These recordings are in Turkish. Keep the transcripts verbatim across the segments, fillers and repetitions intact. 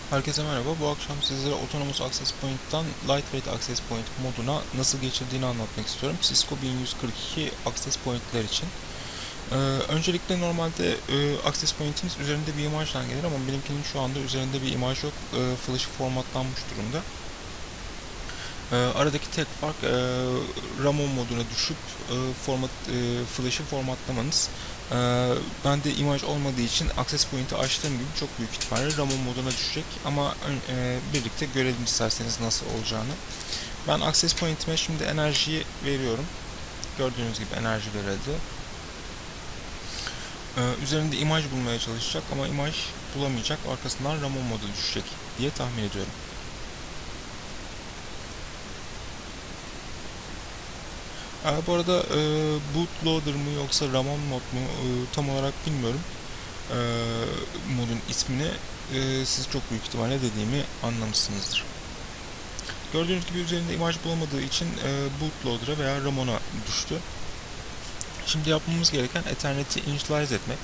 Herkese merhaba. Bu akşam sizlere Autonomous Access Point'tan Lightweight Access Point moduna nasıl geçildiğini anlatmak istiyorum. Cisco bin yüz kırk iki Access Point'ler için. Ee, öncelikle normalde e, Access Point'iniz üzerinde bir imajdan gelir ama benimkinin şu anda üzerinde bir imaj yok. E, flash'ı formatlanmış durumda. E, aradaki tek fark e, Ramon moduna düşüp e, format e, flash'ı formatlamanız. E, bende imaj olmadığı için Access Point'i açtığım gibi çok büyük ihtimalle Ramon moduna düşecek ama e, birlikte görelim isterseniz nasıl olacağını. Ben Access Point'ime şimdi enerjiyi veriyorum. Gördüğünüz gibi enerji verildi. E, üzerinde imaj bulmaya çalışacak ama imaj bulamayacak. Arkasından Ramon modu düşecek diye tahmin ediyorum. Ee, bu arada e, bootloader mı yoksa Ramon mod mu e, tam olarak bilmiyorum. E, modun ismini e, siz çok büyük ihtimalle dediğimi anlamışsınızdır. Gördüğünüz gibi üzerinde imaj bulamadığı için e, bootloader'a veya Ramon'a düştü. Şimdi yapmamız gereken Ethernet'i initialize etmek.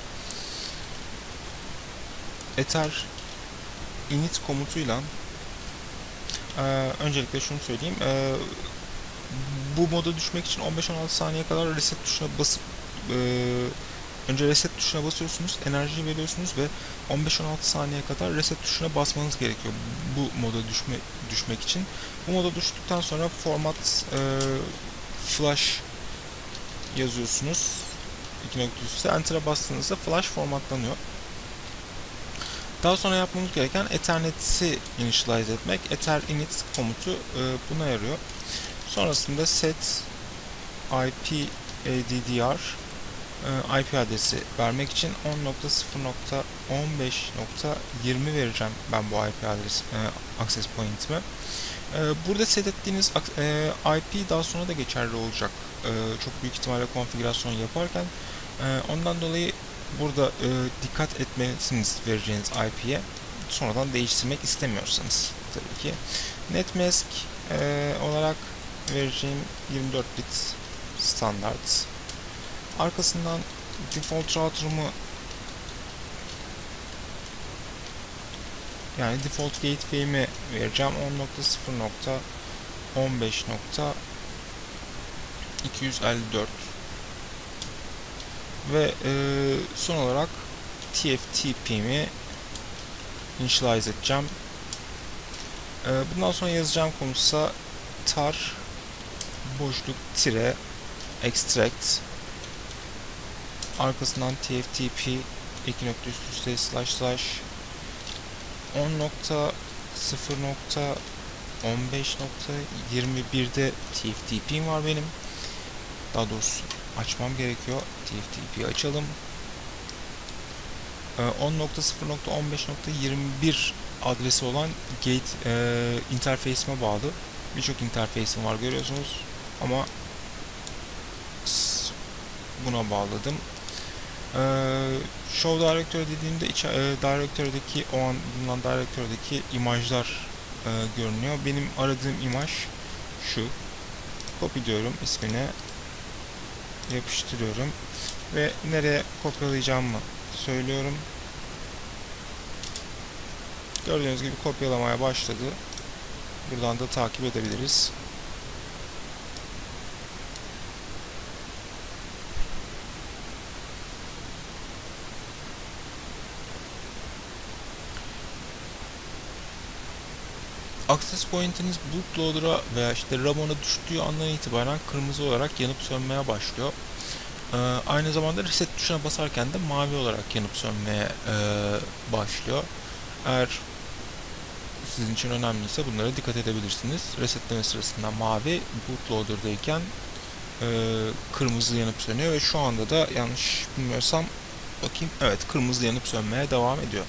Ether init komutuyla e, öncelikle şunu söyleyeyim. E, bu moda düşmek için on beş on altı saniye kadar reset tuşuna basıp e, önce reset tuşuna basıyorsunuz, enerji veriyorsunuz ve on beş on altı saniye kadar reset tuşuna basmanız gerekiyor bu moda düşme, düşmek için. Bu moda düştükten sonra format e, flash yazıyorsunuz. iki nokta üstte enter'a bastığınızda flash formatlanıyor. Daha sonra yapmamız gereken Ethernet'i initialize etmek. Ether init komutu e, buna yarıyor. Sonrasında set ip addr e, I P adresi vermek için on nokta sıfır nokta on beş nokta yirmi vereceğim ben bu I P adresi e, access point'ime. E, burada set ettiğiniz e, I P daha sonra da geçerli olacak. E, çok büyük ihtimalle konfigürasyon yaparken. E, ondan dolayı burada e, dikkat etmelisiniz vereceğiniz I P'ye. Sonradan değiştirmek istemiyorsanız tabii ki. Netmask e, olarak vereceğim yirmi dört bit standart. Arkasından default router'ımı yani default gateway'imi vereceğim on nokta sıfır nokta on beş nokta iki yüz elli dört ve e, son olarak T F T P'mi initialize edeceğim. E, bundan sonra yazacağım komutsa tar boşluk tire extract arkasından T F T P iki nokta üst üste slash slash on nokta sıfır nokta on beş nokta yirmi bir'de T F T P'm var benim. Daha doğrusu açmam gerekiyor. T F T P'yi açalım. on nokta sıfır nokta on beş nokta yirmi bir adresi olan gate e, interface'ime bağlı. Birçok interface'im var görüyorsunuz. Ama buna bağladım. Ee, Show Directory dediğimde iç, e, Directory'deki o an bulunan Directory'deki imajlar e, görünüyor. Benim aradığım imaj şu. Copy diyorum ismine, yapıştırıyorum ve nereye kopyalayacağımı söylüyorum. Gördüğünüz gibi kopyalamaya başladı. Buradan da takip edebiliriz. Access Point'iniz bootloader'a veya işte Ramon'a düştüğü andan itibaren kırmızı olarak yanıp sönmeye başlıyor. Ee, aynı zamanda reset tuşuna basarken de mavi olarak yanıp sönmeye e, başlıyor. Eğer sizin için önemliyse bunlara dikkat edebilirsiniz. Resetleme sırasında mavi, bootloader'dayken e, kırmızı yanıp sönüyor ve şu anda da yanlış bilmiyorsam bakayım, evet, kırmızı yanıp sönmeye devam ediyor.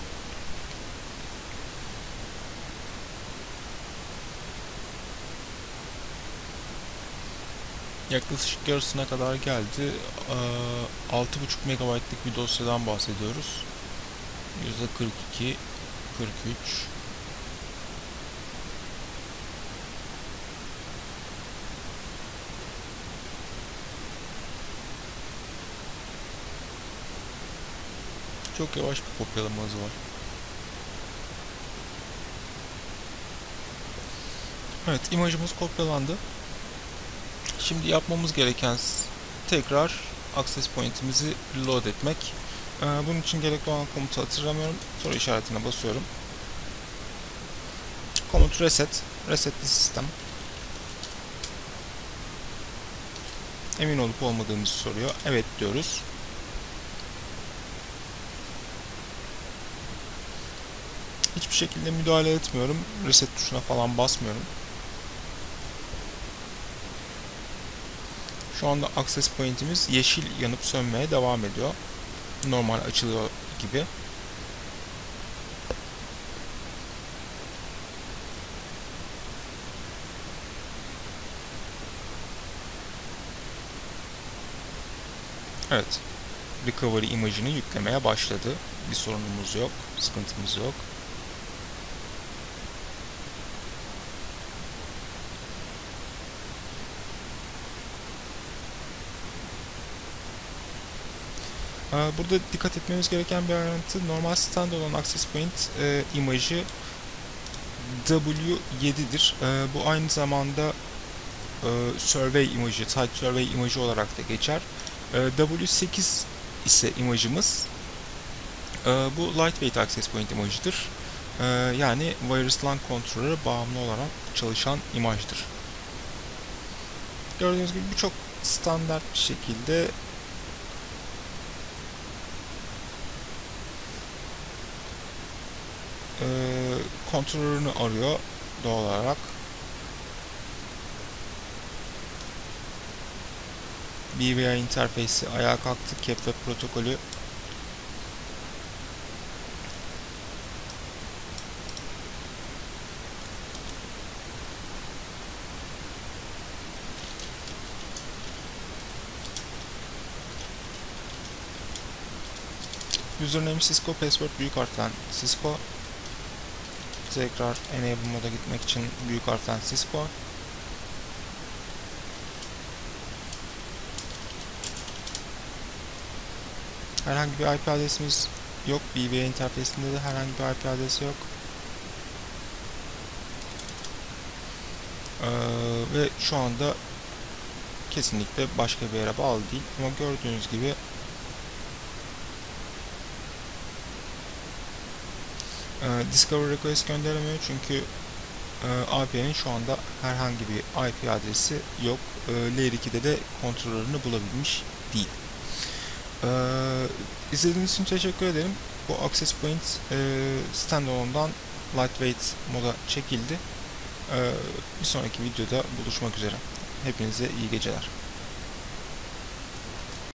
Yaklaşık yarısına kadar geldi. altı buçuk megabaytlık bir dosyadan bahsediyoruz. yüzde kırk iki, kırk üç. Çok yavaş bir kopyalama hızı var. Evet, imajımız kopyalandı. Şimdi yapmamız gereken tekrar access point'imizi reload etmek. Ee, bunun için gerekli olan komutu hatırlamıyorum. Soru işaretine basıyorum. Komut reset. Resetli sistem. Emin olup olmadığımızı soruyor. Evet diyoruz. Hiçbir şekilde müdahale etmiyorum. Reset tuşuna falan basmıyorum. Şu anda access point'imiz yeşil yanıp sönmeye devam ediyor. Normal açılıyor gibi. Evet. Recovery imajını yüklemeye başladı. Bir sorunumuz yok. Sıkıntımız yok. Burada dikkat etmemiz gereken bir ayrıntı, normal standalone access point e, imajı W yedi'dir. E, bu aynı zamanda e, survey imajı, type survey imajı olarak da geçer. E, W sekiz ise imajımız e, bu lightweight access point imajıdır. E, yani Virus LAN controller'a bağımlı olarak çalışan imajdır. Gördüğünüz gibi bu çok standart bir şekilde e, kontrolörünü arıyor doğal olarak. B V I interface'i ayağa kalktı. Kepler protokolü username Cisco, password büyük harften Cisco. Tekrar enable moda gitmek için büyük harften Cisco. Herhangi bir I P adresimiz yok. B V I interface'inde de herhangi bir I P adresi yok. Ee, ve şu anda kesinlikle başka bir yere bağlı değil. Ama gördüğünüz gibi e, Discover Request gönderemiyor çünkü e, A P I'nin şu anda herhangi bir I P adresi yok. E, Layer iki'de de kontrolörünü bulabilmiş değil. Ee, izlediğiniz için teşekkür ederim. Bu access point e, standalone'dan lightweight moda çekildi. Ee, bir sonraki videoda buluşmak üzere. Hepinize iyi geceler.